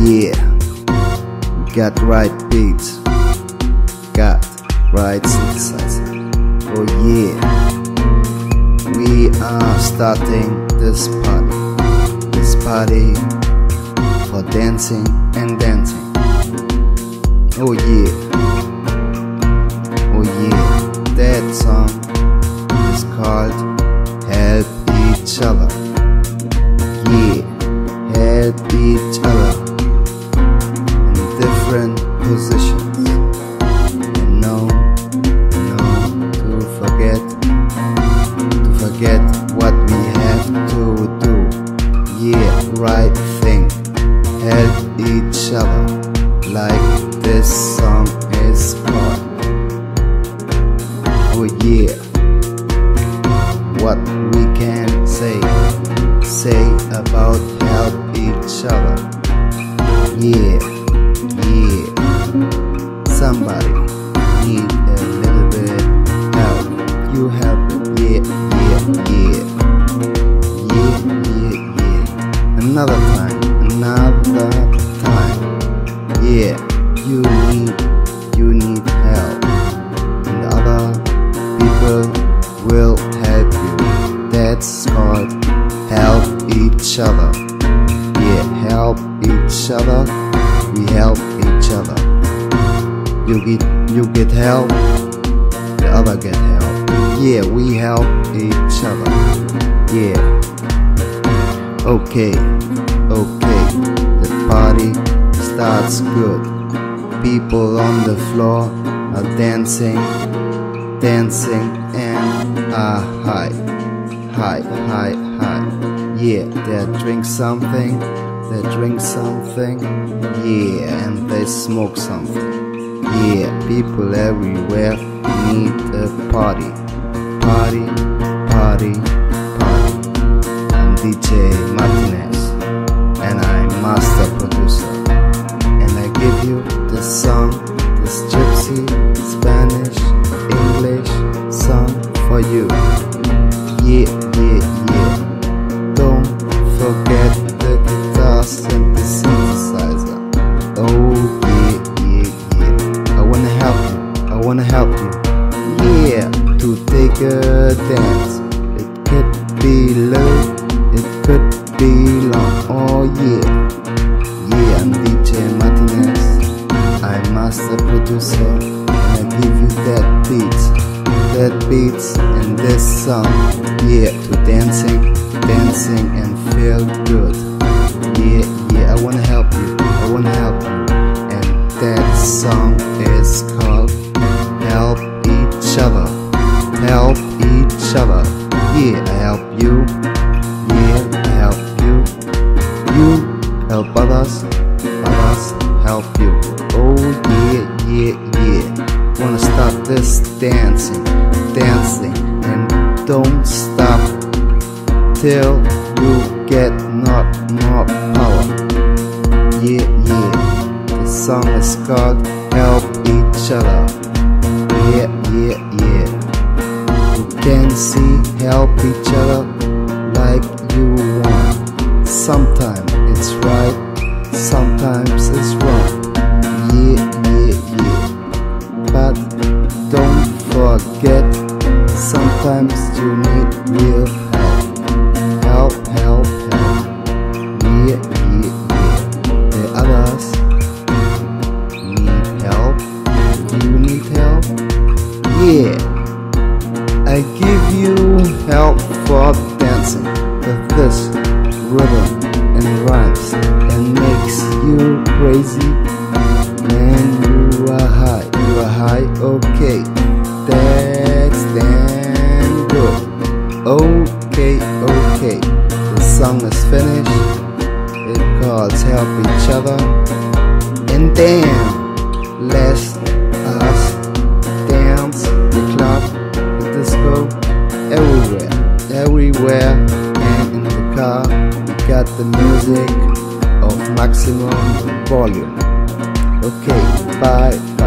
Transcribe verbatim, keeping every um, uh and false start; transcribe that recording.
yeah, we got right beats, got right synthesizer. Oh yeah, we are starting this party, this party for dancing and dancing. Oh yeah, oh yeah, that song is called Help Each Other. Yeah, help each other in different positions. And no, no, to forget, to forget what we have to do. Yeah, right thing, help each other, like this song is called. Oh yeah, what we can say, say about help each other. Yeah, yeah, somebody need a little bit help, you help it. Yeah, yeah, yeah, yeah, yeah, yeah. Another time, another time. Yeah, you need, you need help, and the other people will help you. That's called help each other. Yeah, help each other, we help each other. You get, you get help, the other get help. Yeah, we help each other. Yeah. Okay, okay, the party starts good. People on the floor are dancing, dancing and are high, high, high, high. Yeah, they drink something, they drink something, yeah, and they smoke something. Yeah, people everywhere need a party, party, party, party. I'm D J Martinez, and I'm master producer, and I give you this song, this gypsy, Spanish, English song for you. Yeah, yeah, yeah. Don't forget the guitars and the synthesizer. Oh yeah, yeah, yeah. I wanna help you, I wanna help you. Yeah, to take a dance. It could be low, it could be long. Oh yeah, yeah. I'm D J Martinez, I'm master producer, and I give you that beat, that beats and this song. Yeah, to dancing, dancing and feel good. Yeah, yeah, I wanna help you, I wanna help you. And that song is called Help Each Other, help each other. Yeah, I help you, yeah, I help you. You help others, others help you. Oh yeah, yeah, yeah. Wanna start this dancing, dancing, and don't stop till you get not more power. Yeah, yeah. The song is called Help Each Other. Yeah, yeah, yeah. You can see help each other like you want. Sometimes it's right, sometimes it's wrong. Yeah, yeah, yeah. But don't forget, sometimes you need real help. Help, help, help. Yeah, yeah, yeah. The others need help. Do you need help? Yeah. I give you help for dancing with this rhythm and rhymes, and makes you crazy when you are high. You are high, okay. That's damn good. Okay, okay. The song is finished. It calls Help Each Other. And damn, let's us dance the club, the disco, everywhere, everywhere. And in the car, we got the music of maximum volume. Okay, bye, bye.